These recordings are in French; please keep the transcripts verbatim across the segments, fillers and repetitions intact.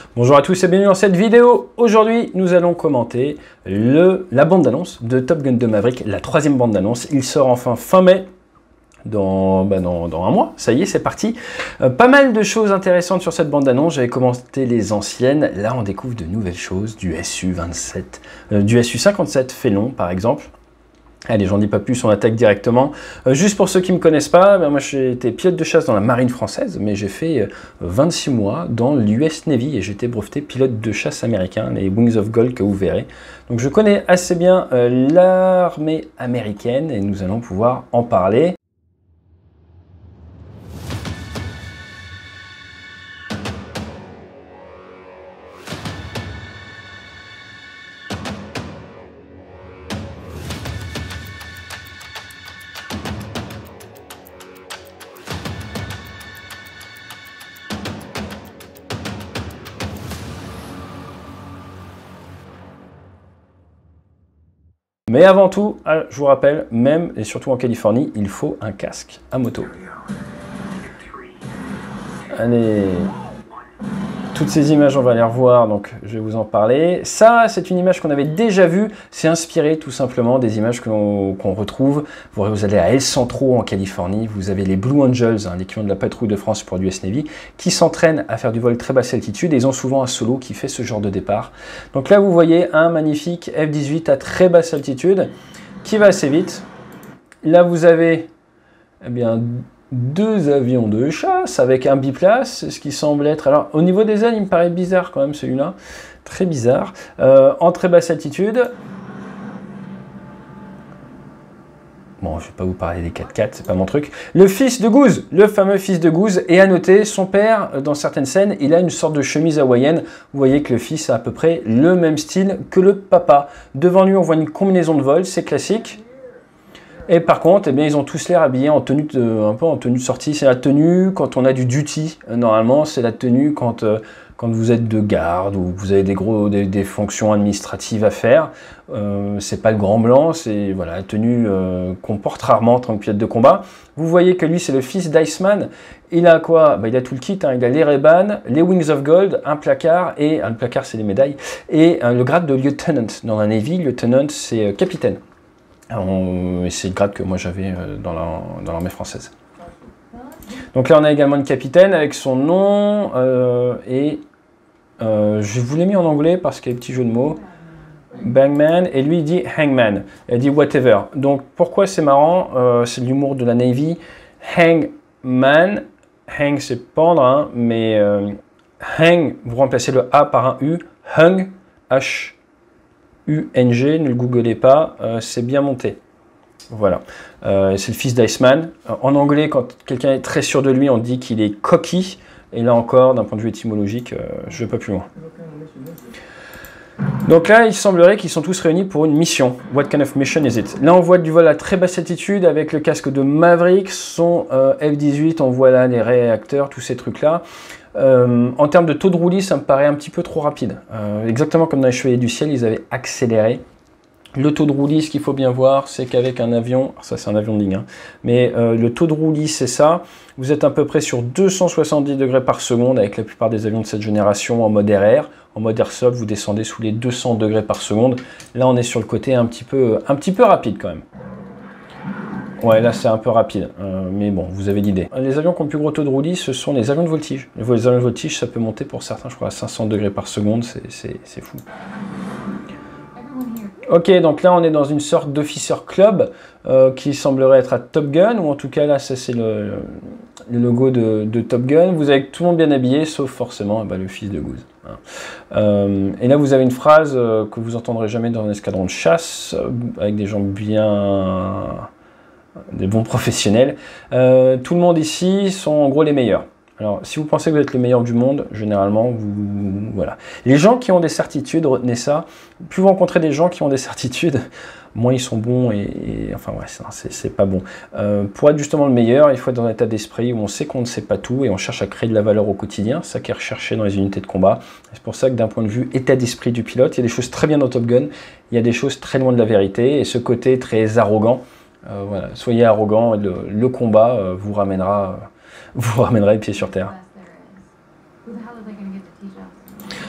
Bonjour à tous et bienvenue dans cette vidéo. Aujourd'hui, nous allons commenter le, la bande-annonce de Top Gun deux Maverick, la troisième bande-annonce. Il sort enfin fin mai, dans, bah dans, dans un mois. Ça y est, c'est parti. Euh, pas mal de choses intéressantes sur cette bande-annonce. J'avais commenté les anciennes. Là, on découvre de nouvelles choses, du S U vingt-sept, euh, du S U cinquante-sept Félon, par exemple. Allez, j'en dis pas plus, on attaque directement. Euh, juste pour ceux qui ne me connaissent pas, ben moi j'ai été pilote de chasse dans la marine française, mais j'ai fait euh, vingt-six mois dans l'U S Navy et j'étais breveté pilote de chasse américain, les Wings of Gold que vous verrez. Donc je connais assez bien euh, l'armée américaine et nous allons pouvoir en parler. Mais avant tout, je vous rappelle, même et surtout en Californie, il faut un casque à moto. Allez, toutes ces images, on va les revoir, donc je vais vous en parler. Ça, c'est une image qu'on avait déjà vue. C'est inspiré tout simplement des images que l'on qu'on retrouve. Vous allez à El Centro en Californie, vous avez les Blue Angels, hein, l'équivalent de la patrouille de France pour l'U S Navy, qui s'entraînent à faire du vol très basse altitude et ils ont souvent un solo qui fait ce genre de départ. Donc là, vous voyez un magnifique F dix-huit à très basse altitude qui va assez vite. Là, vous avez eh bien, deux avions de chasse avec un biplace, ce qui semble être... Alors, au niveau des ailes, il me paraît bizarre quand même, celui-là. Très bizarre. Euh, en très basse altitude. Bon, je ne vais pas vous parler des quatre quatre, c'est pas mon truc. Le fils de Goose, le fameux fils de Goose. Et à noter, son père, dans certaines scènes, il a une sorte de chemise hawaïenne. Vous voyez que le fils a à peu près le même style que le papa. Devant lui, on voit une combinaison de vol, c'est classique. Et par contre, eh bien, ils ont tous l'air habillés en tenue de, un peu en tenue de sortie. C'est la tenue quand on a du duty. Normalement, c'est la tenue quand, euh, quand vous êtes de garde ou vous avez des, gros, des, des fonctions administratives à faire. Euh, c'est pas le grand blanc, c'est voilà, la tenue euh, qu'on porte rarement en tant que pilote de combat. Vous voyez que lui, c'est le fils d'Iceman. Il a quoi? Bah, il a tout le kit. Hein. Il a les Ray-Ban, les Wings of Gold, un placard, et un placard, c'est les médailles, et euh, le grade de lieutenant. Dans la Navy, lieutenant, c'est euh, capitaine. C'est le grade que moi j'avais dans l'armée française. Donc là on a également une capitaine avec son nom euh, et euh, je vous l'ai mis en anglais parce qu'il y a un petit jeu de mots. Bangman, et lui il dit hangman, il dit whatever. Donc pourquoi c'est marrant, euh, c'est l'humour de la Navy. Hangman, hang c'est pendre, hein, mais euh, hang, vous remplacez le A par un U, hung, H. U N G, ne le googlez pas, euh, c'est bien monté. Voilà, euh, c'est le fils d'Iceman. En anglais, quand quelqu'un est très sûr de lui, on dit qu'il est cocky. Et là encore, d'un point de vue étymologique, euh, je ne vais pas plus loin. Donc là, il semblerait qu'ils sont tous réunis pour une mission. What kind of mission is it? Là, on voit du vol à très basse altitude avec le casque de Maverick, son euh, F dix-huit, on voit là les réacteurs, tous ces trucs-là. Euh, en termes de taux de roulis, ça me paraît un petit peu trop rapide. Euh, exactement comme dans les Chevaliers du Ciel, ils avaient accéléré. Le taux de roulis, ce qu'il faut bien voir, c'est qu'avec un avion, ça c'est un avion de ligne, hein, mais euh, le taux de roulis, c'est ça. Vous êtes à peu près sur deux cent soixante-dix degrés par seconde avec la plupart des avions de cette génération en mode R R. En mode Air Sub, vous descendez sous les deux cents degrés par seconde. Là, on est sur le côté un petit peu, un petit peu rapide quand même. Ouais, là c'est un peu rapide, euh, mais bon, vous avez l'idée. Les avions qui ont le plus gros taux de roulis, ce sont les avions de voltige. Les avions de voltige, ça peut monter pour certains, je crois, à cinq cents degrés par seconde, c'est fou. Ok, donc là on est dans une sorte d'officer club euh, qui semblerait être à Top Gun, ou en tout cas là, ça c'est le, le logo de, de Top Gun. Vous avez tout le monde bien habillé, sauf forcément bah, le fils de Goose. Hein. Euh, et là vous avez une phrase euh, que vous entendrez jamais dans un escadron de chasse, euh, avec des gens bien... des bons professionnels. Euh, tout le monde ici sont en gros les meilleurs. Alors, si vous pensez que vous êtes les meilleurs du monde, généralement, vous... voilà. Les gens qui ont des certitudes, retenez ça, plus vous rencontrez des gens qui ont des certitudes, moins ils sont bons et... et enfin, ouais, c'est pas bon. Euh, pour être justement le meilleur, il faut être dans un état d'esprit où on sait qu'on ne sait pas tout et on cherche à créer de la valeur au quotidien. C'est ça qui est recherché dans les unités de combat. C'est pour ça que d'un point de vue état d'esprit du pilote, il y a des choses très bien dans Top Gun, il y a des choses très loin de la vérité, et ce côté très arrogant, Euh, voilà, soyez arrogant, le, le combat euh, vous ramènera, euh, vous ramènera les pieds sur terre.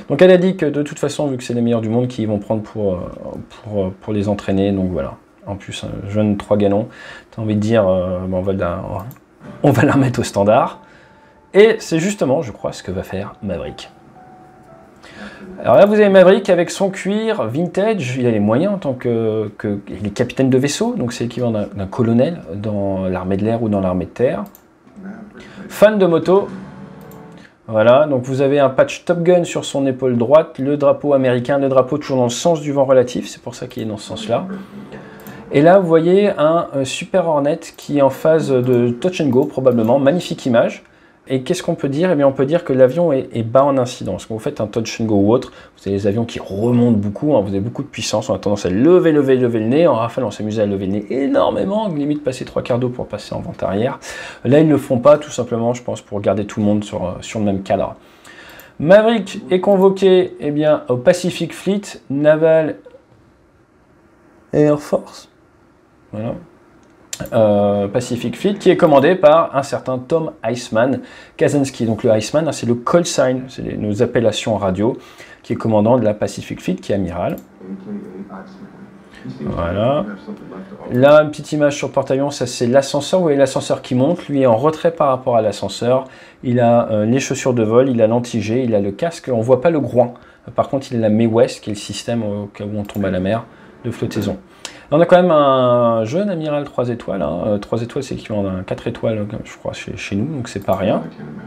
Donc elle a dit que de toute façon, vu que c'est les meilleurs du monde qui vont prendre pour, pour, pour les entraîner, donc voilà. En plus, un jeune trois galons, tu as envie de dire, euh, bon, on, va la, on va la remettre au standard. Et c'est justement, je crois, ce que va faire Maverick. Alors là, vous avez Maverick avec son cuir vintage. Il a les moyens en tant que, que il est capitaine de vaisseau, donc c'est l'équivalent d'un colonel dans l'armée de l'air ou dans l'armée de terre. Fan de moto. Voilà, donc vous avez un patch Top Gun sur son épaule droite, le drapeau américain, le drapeau toujours dans le sens du vent relatif, c'est pour ça qu'il est dans ce sens-là. Et là, vous voyez un, un Super Hornet qui est en phase de touch and go, probablement. Magnifique image. Et qu'est-ce qu'on peut dire? Eh bien, on peut dire que l'avion est, est bas en incidence. Quand vous faites un touch and go ou autre, vous avez des avions qui remontent beaucoup, hein, vous avez beaucoup de puissance, on a tendance à lever, lever, lever le nez. En rafale, on s'amuse à lever le nez énormément, limite passer trois quarts d'eau pour passer en vente arrière. Là, ils ne le font pas, tout simplement, je pense, pour garder tout le monde sur, sur le même cadre. Maverick est convoqué eh bien, au Pacific Fleet Naval Air Force. Voilà. Euh, Pacific Fleet, qui est commandé par un certain Tom Iceman Kaczynski. Donc le Iceman, hein, c'est le call sign, c'est nos appellations radio, qui est commandant de la Pacific Fleet, qui est amiral. Voilà. Là, une petite image sur porte-avions, ça c'est l'ascenseur. Vous voyez l'ascenseur qui monte, lui est en retrait par rapport à l'ascenseur. Il a euh, les chaussures de vol, il a l'anti-G, il a le casque. On ne voit pas le groin. Par contre, il a la Mae West, qui est le système au cas où on tombe à la mer de flottaison. On a quand même un jeune amiral trois étoiles. Hein. Euh, trois étoiles, c'est équivalent d'un quatre étoiles, je crois, chez, chez nous, donc c'est pas rien.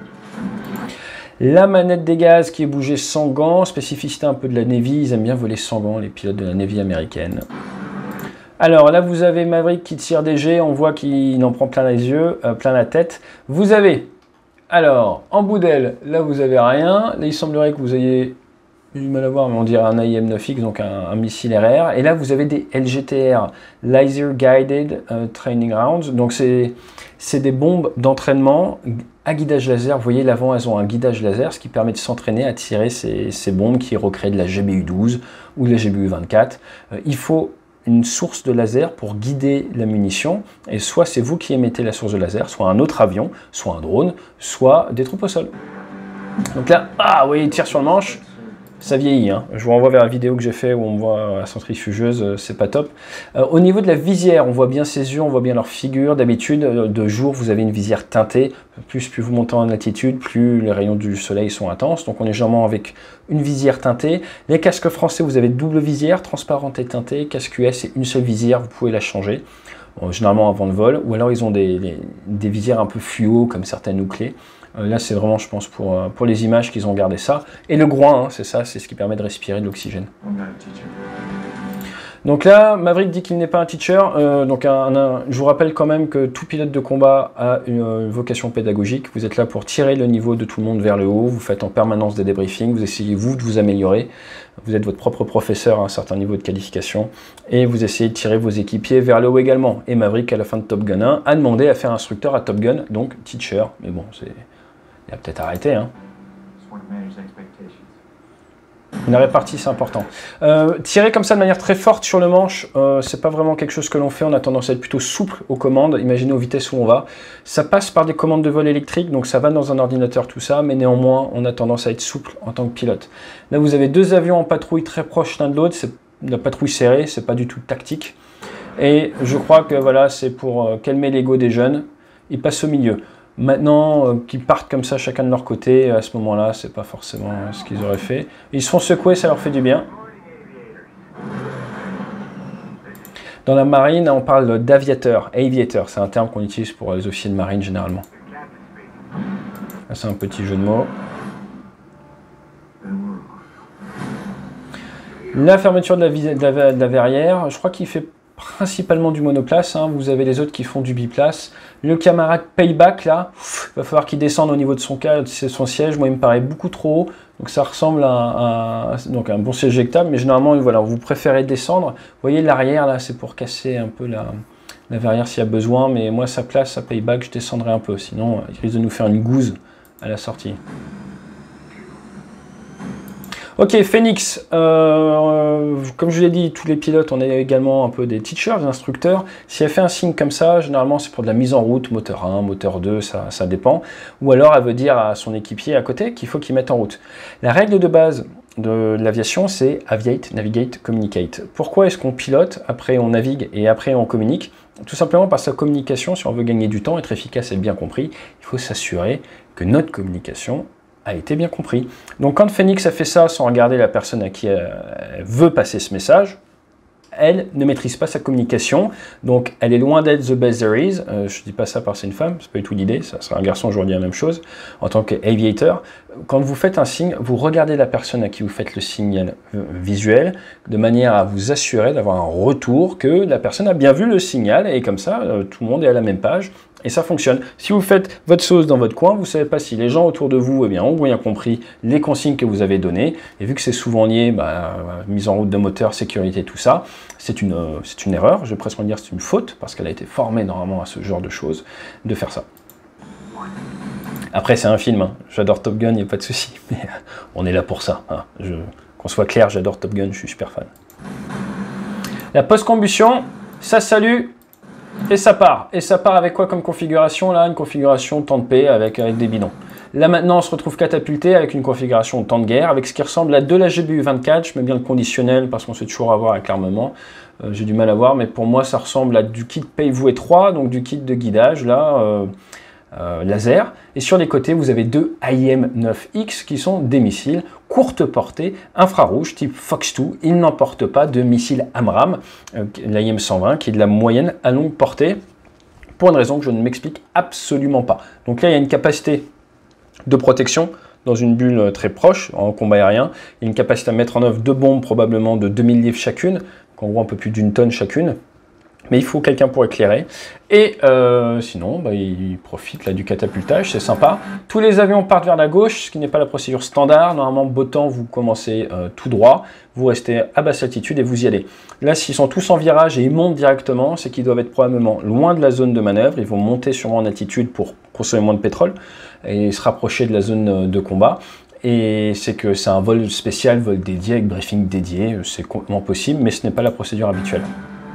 La manette des gaz qui est bougée sans gants, spécificité un peu de la Navy, ils aiment bien voler sans gants, les pilotes de la Navy américaine. Alors là, vous avez Maverick qui tire des jets, on voit qu'il en prend plein les yeux, euh, plein la tête. Vous avez, alors, en bout d'aile, là vous avez rien. Là, il semblerait que vous ayez du mal à voir, mais on dirait un A I M neuf X, donc un, un missile R R. Et là, vous avez des L G T R, Laser Guided uh, Training Rounds. Donc, c'est des bombes d'entraînement à guidage laser. Vous voyez, l'avant, elles ont un guidage laser, ce qui permet de s'entraîner à tirer ces, ces bombes qui recréent de la G B U douze ou de la G B U vingt-quatre. Euh, il faut une source de laser pour guider la munition. Et soit c'est vous qui émettez la source de laser, soit un autre avion, soit un drone, soit des troupes au sol. Donc là, ah, vous voyez, il tire sur le manche. Ça vieillit, hein. Je vous renvoie vers la vidéo que j'ai fait où on voit la centrifugeuse, c'est pas top. Euh, au niveau de la visière, on voit bien ses yeux, on voit bien leur figure. D'habitude, de jour, vous avez une visière teintée. Plus, plus vous montez en altitude, plus les rayons du soleil sont intenses. Donc on est généralement avec une visière teintée. Les casques français, vous avez double visière, transparente et teintée. Casque U S, c'est une seule visière, vous pouvez la changer. Bon, généralement avant le vol. Ou alors ils ont des, des, des visières un peu fluo, comme certaines Oakley. Là, c'est vraiment, je pense, pour, pour les images qu'ils ont gardé ça. Et le groin, hein, c'est ça, c'est ce qui permet de respirer de l'oxygène. Donc là, Maverick dit qu'il n'est pas un teacher. Euh, donc un, un, je vous rappelle quand même que tout pilote de combat a une, une vocation pédagogique. Vous êtes là pour tirer le niveau de tout le monde vers le haut. Vous faites en permanence des débriefings. Vous essayez, vous, de vous améliorer. Vous êtes votre propre professeur à un certain niveau de qualification. Et vous essayez de tirer vos équipiers vers le haut également. Et Maverick, à la fin de Top Gun un, a demandé à faire instructeur à Top Gun, donc teacher. Mais bon, c'est... il a peut-être arrêté, hein. Une répartie, c'est important. Euh, tirer comme ça de manière très forte sur le manche, euh, c'est pas vraiment quelque chose que l'on fait. On a tendance à être plutôt souple aux commandes. Imaginez aux vitesses où on va. Ça passe par des commandes de vol électriques, donc ça va dans un ordinateur, tout ça. Mais néanmoins, on a tendance à être souple en tant que pilote. Là, vous avez deux avions en patrouille très proches l'un de l'autre. C'est la patrouille serrée, c'est pas du tout tactique. Et je crois que voilà, c'est pour euh, calmer l'ego des jeunes. Ils passent au milieu. Maintenant, euh, qu'ils partent comme ça chacun de leur côté, à ce moment-là, c'est pas forcément euh, ce qu'ils auraient fait. Ils se font secouer, ça leur fait du bien. Dans la marine, on parle d'aviateur, aviator, c'est un terme qu'on utilise pour les officiers de marine généralement. C'est un petit jeu de mots. La fermeture de la, de la, de la verrière, je crois qu'il fait principalement du monoplace, hein. Vous avez les autres qui font du biplace. Le camarade payback, là, il va falloir qu'il descende au niveau de son, cas, de son siège. Moi, il me paraît beaucoup trop haut. Donc, ça ressemble à, à, donc à un bon siège éjectable. Mais généralement, voilà, vous préférez descendre. Vous voyez, l'arrière, là, c'est pour casser un peu la, la verrière s'il y a besoin. Mais moi, sa place, à payback, je descendrai un peu. Sinon, il risque de nous faire une gouze à la sortie. Ok, Phoenix, euh, comme je l'ai dit, tous les pilotes, on est également un peu des teachers, des instructeurs. Si elle fait un signe comme ça, généralement c'est pour de la mise en route, moteur un, moteur deux, ça, ça dépend. Ou alors elle veut dire à son équipier à côté qu'il faut qu'il mette en route. La règle de base de l'aviation, c'est aviate, navigate, communicate. Pourquoi est-ce qu'on pilote, après on navigue et après on communique? Tout simplement parce que la communication, si on veut gagner du temps, être efficace et bien compris, il faut s'assurer que notre communication a été bien compris. Donc quand Phoenix a fait ça sans regarder la personne à qui elle veut passer ce message, elle ne maîtrise pas sa communication, donc elle est loin d'être the best there is. Euh, je ne dis pas ça parce que c'est une femme, c'est pas du tout l'idée, ça sera un garçon, je vous redis la même chose. En tant qu'aviator, quand vous faites un signe, vous regardez la personne à qui vous faites le signal visuel, de manière à vous assurer d'avoir un retour, que la personne a bien vu le signal, et comme ça, euh, tout le monde est à la même page, et ça fonctionne. Si vous faites votre sauce dans votre coin, vous ne savez pas si les gens autour de vous eh bien, ont bien compris les consignes que vous avez données, et vu que c'est souvent lié, bah, mise en route de moteur, sécurité, tout ça, c'est une, euh, c'est une erreur, je vais presque dire c'est une faute, parce qu'elle a été formée normalement à ce genre de choses, de faire ça. Après, c'est un film, hein. J'adore Top Gun, il n'y a pas de souci, mais on est là pour ça. Hein. Je, qu'on soit clair, j'adore Top Gun, je suis super fan. La post-combustion, ça salue et ça part. Et ça part avec quoi comme configuration là? Une configuration temps de paix avec, avec des bidons. Là maintenant, on se retrouve catapulté avec une configuration temps de guerre, avec ce qui ressemble à de la G B U vingt-quatre. Je mets bien le conditionnel parce qu'on sait toujours avoir avec l'armement. Euh, J'ai du mal à voir, mais pour moi, ça ressemble à du kit Payvoué trois, donc du kit de guidage là. Euh, Euh, laser, et sur les côtés vous avez deux A I M neuf X qui sont des missiles courte portée infrarouge type Fox deux. Ils n'emportent pas de missiles AMRAAM, euh, l'A I M cent vingt qui est de la moyenne à longue portée, pour une raison que je ne m'explique absolument pas. Donc là il y a une capacité de protection dans une bulle très proche en combat aérien, il y a une capacité à mettre en œuvre deux bombes probablement de deux mille livres chacune, en gros un peu plus d'une tonne chacune. Mais il faut quelqu'un pour éclairer. Et euh, sinon, bah, il profite là du catapultage, c'est sympa. Tous les avions partent vers la gauche, ce qui n'est pas la procédure standard. Normalement, beau temps, vous commencez euh, tout droit, vous restez à basse altitude et vous y allez. Là, s'ils sont tous en virage et ils montent directement, c'est qu'ils doivent être probablement loin de la zone de manœuvre. Ils vont monter sûrement en altitude pour consommer moins de pétrole et se rapprocher de la zone de combat. Et c'est que c'est un vol spécial, vol dédié, avec briefing dédié. C'est complètement possible, mais ce n'est pas la procédure habituelle.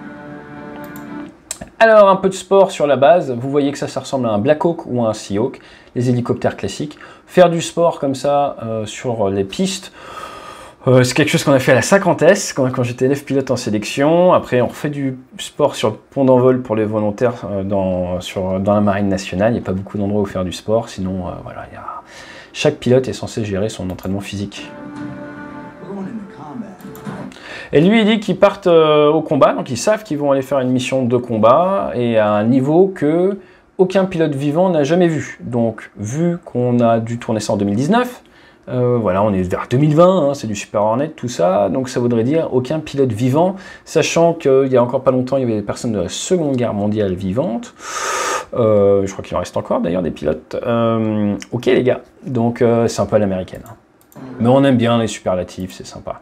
Alors, un peu de sport sur la base, vous voyez que ça, ça ressemble à un Black Hawk ou à un Seahawk, les hélicoptères classiques. Faire du sport comme ça euh, sur les pistes, euh, c'est quelque chose qu'on a fait à la cinquante S, quand, quand j'étais élève pilote en sélection. Après, on refait du sport sur le pont d'envol pour les volontaires euh, dans, sur, dans la marine nationale. Il n'y a pas beaucoup d'endroits où faire du sport, sinon, euh, voilà, il y a... chaque pilote est censé gérer son entraînement physique. Et lui, il dit qu'ils partent euh, au combat, donc ils savent qu'ils vont aller faire une mission de combat, et à un niveau que aucun pilote vivant n'a jamais vu. Donc, vu qu'on a dû tourner ça en deux mille dix-neuf, euh, voilà, on est vers deux mille vingt, hein, c'est du Super Hornet, tout ça, donc ça voudrait dire aucun pilote vivant, sachant qu'il y a encore pas longtemps, il y avait des personnes de la Seconde Guerre mondiale vivantes. Euh, je crois qu'il en reste encore d'ailleurs des pilotes. Euh, ok les gars, donc euh, c'est un peu à l'américaine. Hein. Mais on aime bien les superlatifs, c'est sympa.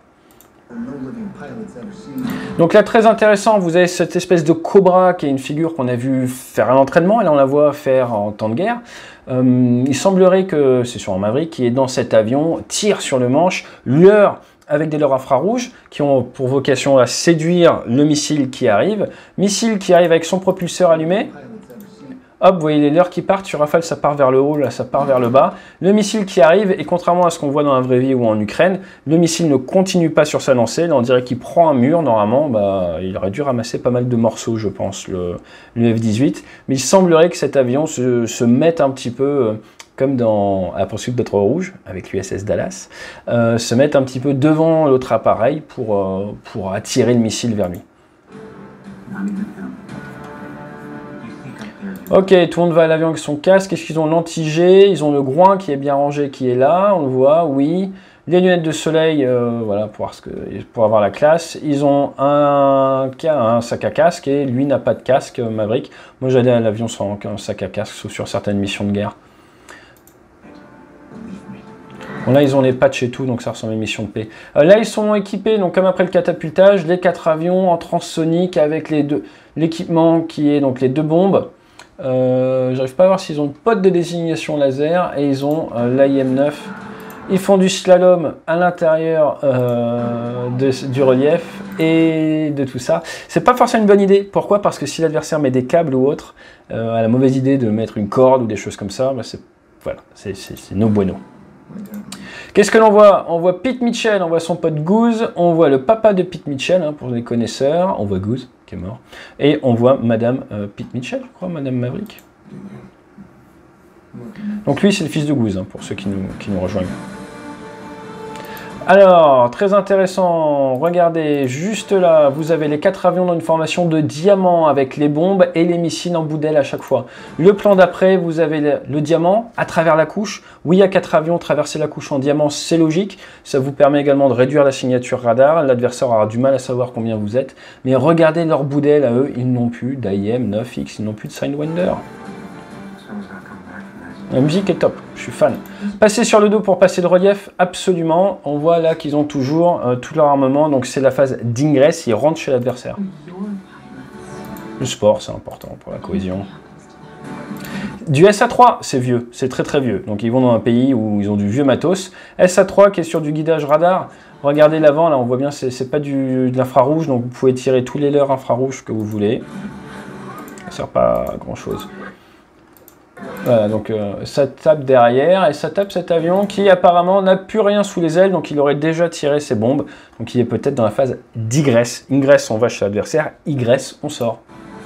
Donc là, très intéressant, vous avez cette espèce de Cobra qui est une figure qu'on a vu faire un entraînement, et là on la voit faire en temps de guerre. Euh, il semblerait que, c'est sur un Maverick, qui est dans cet avion, tire sur le manche, leurre avec des leurres infrarouges qui ont pour vocation à séduire le missile qui arrive. Missile qui arrive avec son propulseur allumé. Hop, vous voyez les leurres qui partent, sur Rafale ça part vers le haut, là ça part vers le bas. Le missile qui arrive, et contrairement à ce qu'on voit dans la vraie vie ou en Ukraine, le missile ne continue pas sur sa lancée, là on dirait qu'il prend un mur, normalement, bah, il aurait dû ramasser pas mal de morceaux je pense, le, le F dix-huit. Mais il semblerait que cet avion se, se mette un petit peu, euh, comme dans À la poursuite d'Être Rouge, avec l'U S S Dallas, euh, se mette un petit peu devant l'autre appareil pour, euh, pour attirer le missile vers lui. Ok, tout le monde va à l'avion avec son casque. Est-ce qu'ils ont l'anti-G? Ils ont le groin qui est bien rangé, qui est là, on le voit, oui. Les lunettes de soleil, euh, voilà, pour, ce que, pour avoir la classe. Ils ont un, un sac à casque, et lui n'a pas de casque, Maverick. Moi, j'allais à l'avion sans un sac à casque, sauf sur certaines missions de guerre. Bon, là, ils ont les patchs et tout, donc ça ressemble à une mission de paix. Euh, là, ils sont équipés, donc comme après le catapultage, les quatre avions en transsonique avec les deux, l'équipement qui est donc les deux bombes. Euh, J'arrive pas à voir s'ils ont le pod de désignation laser, et ils ont euh, l'A I M neuf. Ils font du slalom à l'intérieur euh, du relief et de tout ça. C'est pas forcément une bonne idée. Pourquoi? Parce que si l'adversaire met des câbles ou autre, euh, a la mauvaise idée de mettre une corde ou des choses comme ça, bah c'est voilà, c'est no bueno. Qu'est-ce que l'on voit? On voit Pete Mitchell, on voit son pote Goose, on voit le papa de Pete Mitchell, hein, pour les connaisseurs, on voit Goose, qui est mort, et on voit Madame euh, Pete Mitchell, je crois, Madame Maverick. Donc lui, c'est le fils de Goose, hein, pour ceux qui nous, qui nous rejoignent. Alors, très intéressant, regardez, juste là, vous avez les quatre avions dans une formation de diamant avec les bombes et les missiles en bout d'aile à chaque fois. Le plan d'après, vous avez le, le diamant à travers la couche. Oui, il y a quatre avions, traverser la couche en diamant, c'est logique. Ça vous permet également de réduire la signature radar. L'adversaire aura du mal à savoir combien vous êtes. Mais regardez leur bout d'aile à eux, ils n'ont plus d'A I M neuf X, ils n'ont plus de Sidewinder. La musique est top, je suis fan. Passer sur le dos pour passer le relief, absolument. On voit là qu'ils ont toujours euh, tout leur armement, donc c'est la phase d'ingress, ils rentrent chez l'adversaire. Le sport, c'est important pour la cohésion. Du S A trois, c'est vieux, c'est très très vieux. Donc ils vont dans un pays où ils ont du vieux matos. S A trois qui est sur du guidage radar. Regardez l'avant, là on voit bien, c'est pas du, de l'infrarouge, donc vous pouvez tirer tous les leurres infrarouges que vous voulez. Ça sert pas à grand chose. Voilà, donc euh, ça tape derrière et ça tape cet avion qui apparemment n'a plus rien sous les ailes, donc il aurait déjà tiré ses bombes, donc il est peut-être dans la phase d'ingress. Ingress, on va chez l'adversaire, egress, on sort.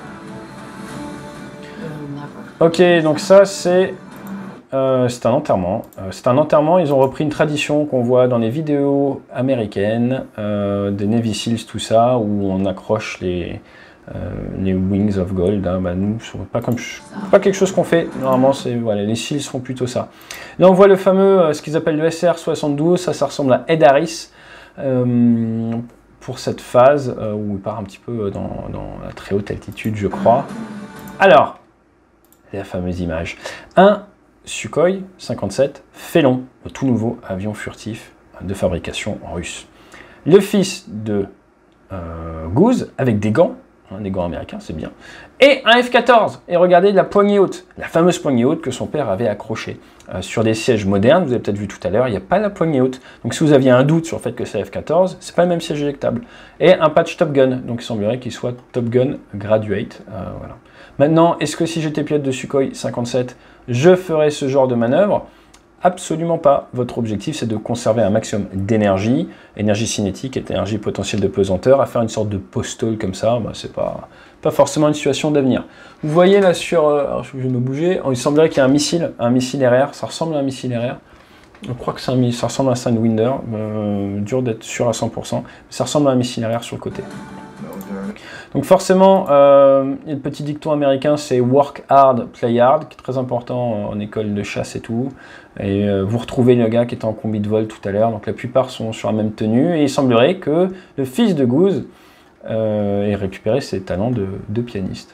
Ok, donc ça c'est euh, c'est un enterrement. Euh, c'est un enterrement, ils ont repris une tradition qu'on voit dans les vidéos américaines, euh, des Navy Seals, tout ça, où on accroche les... Euh, les Wings of Gold, hein, bah nous, pas, comme, pas quelque chose qu'on fait, normalement, c'est voilà, les Seals font plutôt ça. Là, on voit le fameux, euh, ce qu'ils appellent le S R soixante-douze, ça, ça ressemble à Ed Harris, euh, pour cette phase, euh, où il part un petit peu dans, dans la très haute altitude, je crois. Alors, la fameuse image. Un Sukhoi cinquante-sept Félon, le tout nouveau avion furtif de fabrication russe. Le fils de euh, Goose, avec des gants, des gants américains, c'est bien. Et un F quatorze. Et regardez la poignée haute, la fameuse poignée haute que son père avait accrochée. Euh, sur des sièges modernes, vous avez peut-être vu tout à l'heure, il n'y a pas la poignée haute. Donc si vous aviez un doute sur le fait que c'est F quatorze, c'est pas le même siège éjectable. Et un patch Top Gun. Donc il semblerait qu'il soit Top Gun Graduate. Euh, voilà. Maintenant, est-ce que si j'étais pilote de Sukhoi cinquante-sept, je ferais ce genre de manœuvre? Absolument pas. Votre objectif, c'est de conserver un maximum d'énergie, énergie cinétique et énergie potentielle de pesanteur, à faire une sorte de postole comme ça, bah, c'est pas, pas forcément une situation d'avenir. Vous voyez là sur... Euh, alors je vais me bouger, il semblerait qu'il y a un missile, un missile R R, ça ressemble à un missile R R. Je crois que c'est un, ça ressemble à un Sidewinder, euh, dur d'être sûr à cent pour cent, mais ça ressemble à un missile R R sur le côté. Donc forcément, euh, il y a le petit dicton américain, c'est work hard, play hard, qui est très important en école de chasse et tout. Et euh, vous retrouvez le gars qui était en combi de vol tout à l'heure, donc la plupart sont sur la même tenue. Et il semblerait que le fils de Goose euh, ait récupéré ses talents de, de pianiste.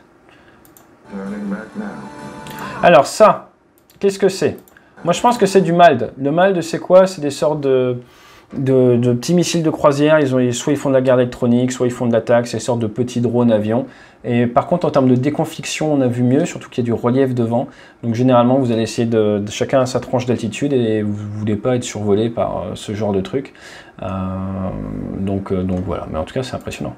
Alors ça, qu'est-ce que c'est? Moi je pense que c'est du M A L D. Le M A L D c'est quoi? C'est des sortes de... De, de petits missiles de croisière, ils ont, soit ils font de la garde électronique, soit ils font de l'attaque, c'est une sorte de petits drones avions. Et par contre, en termes de déconfliction, on a vu mieux, surtout qu'il y a du relief devant. Donc généralement, vous allez essayer de, de chacun à sa tranche d'altitude et vous ne voulez pas être survolé par euh, ce genre de truc. Euh, donc, euh, donc voilà, mais en tout cas, c'est impressionnant.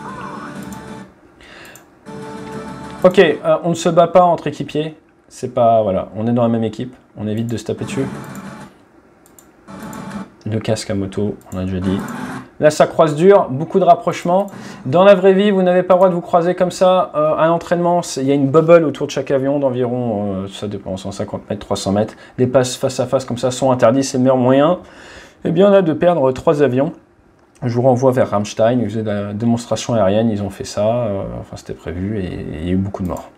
Ok, euh, on ne se bat pas entre équipiers, c'est pas, voilà, on est dans la même équipe, on évite de se taper dessus. Le casque à moto, on a déjà dit. Là, ça croise dur, beaucoup de rapprochements. Dans la vraie vie, vous n'avez pas le droit de vous croiser comme ça. Euh, à l'entraînement, il y a une bubble autour de chaque avion d'environ, euh, ça dépend, cent cinquante mètres, trois cents mètres. Des passes face à face comme ça sont interdits, c'est le meilleur moyen. Eh bien, on a de perdre trois avions. Je vous renvoie vers Rammstein, ils faisaient de la démonstration aérienne, ils ont fait ça. Euh, enfin, c'était prévu et, et il y a eu beaucoup de morts.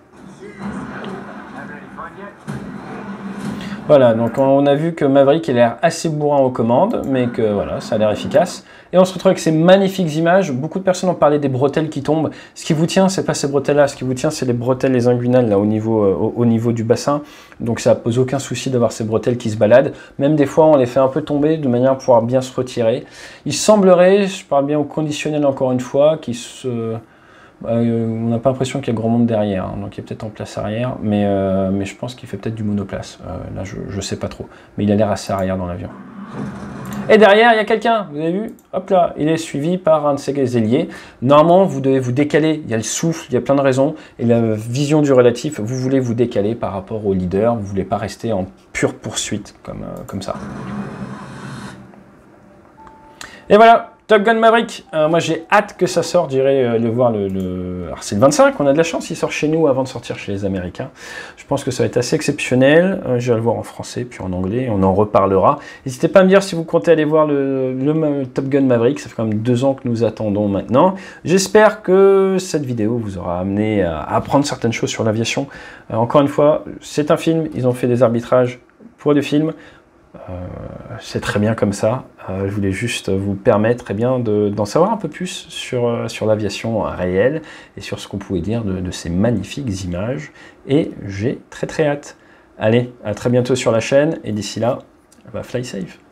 Voilà, donc on a vu que Maverick a l'air assez bourrin aux commandes, mais que voilà, ça a l'air efficace. Et on se retrouve avec ces magnifiques images. Beaucoup de personnes ont parlé des bretelles qui tombent. Ce qui vous tient, c'est pas ces bretelles-là. Ce qui vous tient, c'est les bretelles, les inguinales, là, au niveau, euh, au, au niveau du bassin. Donc ça pose aucun souci d'avoir ces bretelles qui se baladent. Même des fois, on les fait un peu tomber de manière à pouvoir bien se retirer. Il semblerait, je parle bien au conditionnel encore une fois, qu'il se... Euh, on n'a pas l'impression qu'il y a grand monde derrière, hein, donc il est peut-être en place arrière, mais, euh, mais je pense qu'il fait peut-être du monoplace. Euh, là, je ne sais pas trop, mais il a l'air assez arrière dans l'avion. Et derrière, il y a quelqu'un, vous avez vu? Hop là, il est suivi par un de ses ailiers. Normalement, vous devez vous décaler. Il y a le souffle, il y a plein de raisons. Et la vision du relatif, vous voulez vous décaler par rapport au leader. Vous ne voulez pas rester en pure poursuite comme, euh, comme ça. Et voilà, Top Gun Maverick. Euh, moi, j'ai hâte que ça sorte. J'irai euh, le voir le... le... Alors, c'est le vingt-cinq, on a de la chance. Il sort chez nous avant de sortir chez les Américains. Je pense que ça va être assez exceptionnel. Euh, J'irai le voir en français, puis en anglais. On en reparlera. N'hésitez pas à me dire si vous comptez aller voir le, le, le Top Gun Maverick. Ça fait quand même deux ans que nous attendons maintenant. J'espère que cette vidéo vous aura amené à apprendre certaines choses sur l'aviation. Euh, encore une fois, c'est un film. Ils ont fait des arbitrages pour des films. Euh, c'est très bien comme ça. Euh, je voulais juste vous permettre eh bien, de, d'en savoir un peu plus sur, euh, sur l'aviation réelle et sur ce qu'on pouvait dire de, de ces magnifiques images. Et j'ai très très hâte. Allez, à très bientôt sur la chaîne et d'ici là, bah, fly safe.